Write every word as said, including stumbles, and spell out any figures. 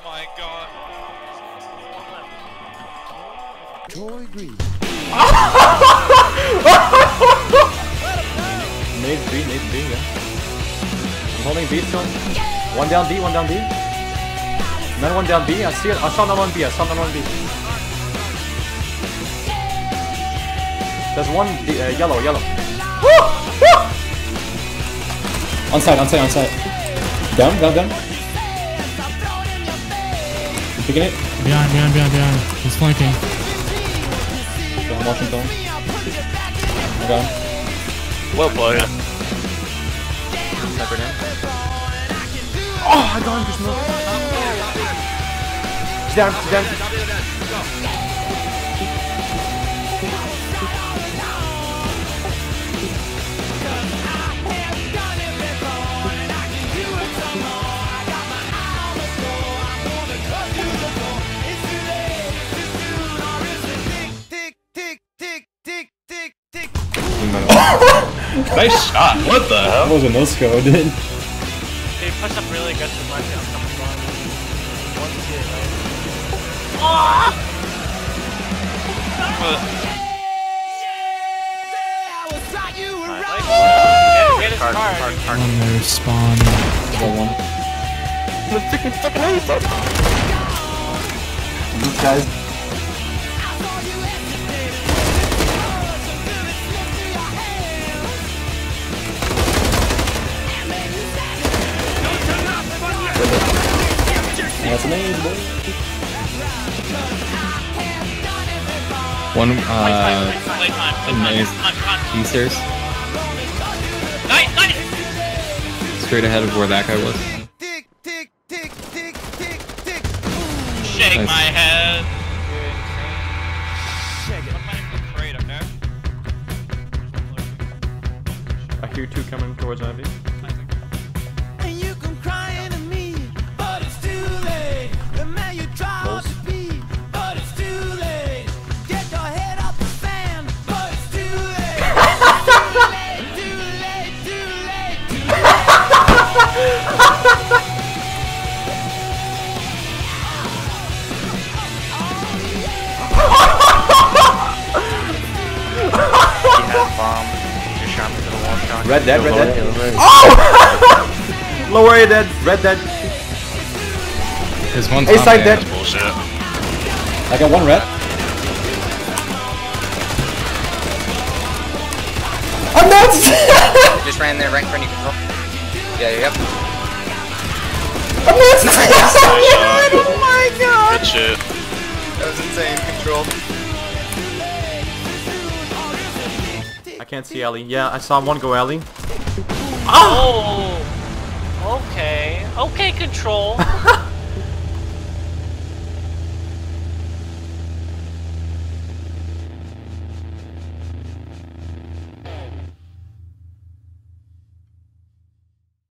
my god. Joy green. Nade B, nade B, yeah. I'm holding B still. One down B, one down B. Another one down B. I see it. I saw another one B. I saw another one B. There's one D, uh, yellow, yellow. Woo! Woo! On side, on side, on side. Down, down, down. You picking it? Behind, behind, behind, behind. He's flanking. I'm watching Tom. Okay. Well played. Sniper down. Oh, I got him for smoke. He's down, he's down. Nice shot. What the hell? That was a no-sco, dude. They pushed up really aggressive left here. I'm coming from. You want to see it, right? Get his card. On their spawn. Got one. The chicken fucking ace, bro. These guys. That's amazing, boy. One, uh, nice. Easters. Nice, nice. Straight ahead of where that guy was. Shake Nice. my head. I hear two coming towards Ivy. Red dead, red dead. Oh! Lower A dead, red dead. There's one A side dead. Bullshit. I got one red. I'm nuts! Just ran there right in front of you, control. Yeah, yep. I'm nuts! Oh my god! Good shit. That was insane, control. I can't see Ellie. Yeah, I saw one go Ellie. Oh! Okay. Okay, control.